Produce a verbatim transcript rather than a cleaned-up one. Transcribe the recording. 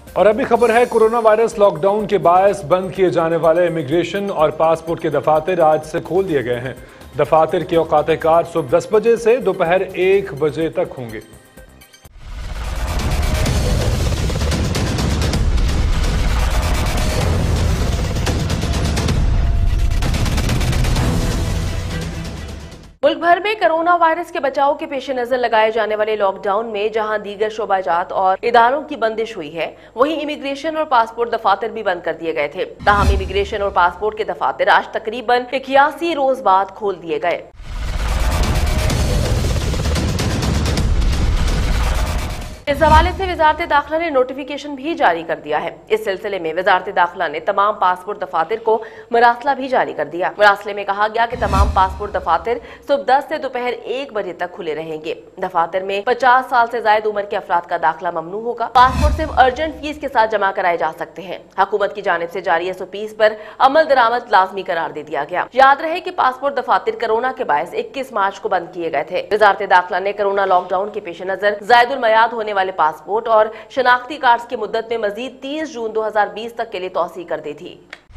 और अभी खबर है, कोरोना वायरस लॉकडाउन के बायस बंद किए जाने वाले इमिग्रेशन और पासपोर्ट के दफातर आज से खोल दिए गए हैं। दफातर के औकात कार सुबह दस बजे से दोपहर एक बजे तक होंगे। मुल्क भर में कोरोना वायरस के बचाव के पेश नजर लगाए जाने वाले लॉकडाउन में जहां दीगर शोबाजात और इदारों की बंदिश हुई है, वहीं इमिग्रेशन और पासपोर्ट दफातर भी बंद कर दिए गए थे। ताहम इमिग्रेशन और पासपोर्ट के दफातर आज तकरीबन इक्यासी रोज बाद खोल दिए गए। इस हवाले से वजारत दाखिला ने नोटिफिकेशन भी जारी कर दिया है। इस सिलसिले में वजारत दाखिला ने तमाम पासपोर्ट दफातर को मरासला भी जारी कर दिया। मरासले में कहा गया कि तमाम पासपोर्ट दफातर सुबह दस से दोपहर एक बजे तक खुले रहेंगे। दफातर में पचास साल से ज्यादा उम्र के अफराद का दाखिला ममनू होगा। पासपोर्ट सिर्फ अर्जेंट फीस के साथ जमा कराए जा सकते हैं। हुकूमत की जानिब से जारी एस ओ पीज पर अमल दरामद लाजमी करार दे दिया गया। याद रहे कि पासपोर्ट दफातर कोरोना के बायस इक्कीस मार्च को बंद किए गए थे। वजारत दाखिला ने कोरोना लॉकडाउन के पेश नजर जायदुल मयाद होने वाले पासपोर्ट और शनाख्ती कार्ड की मुद्दत में मजीद तीस जून दो हजार बीस तक के लिए तौसीह कर दी थी।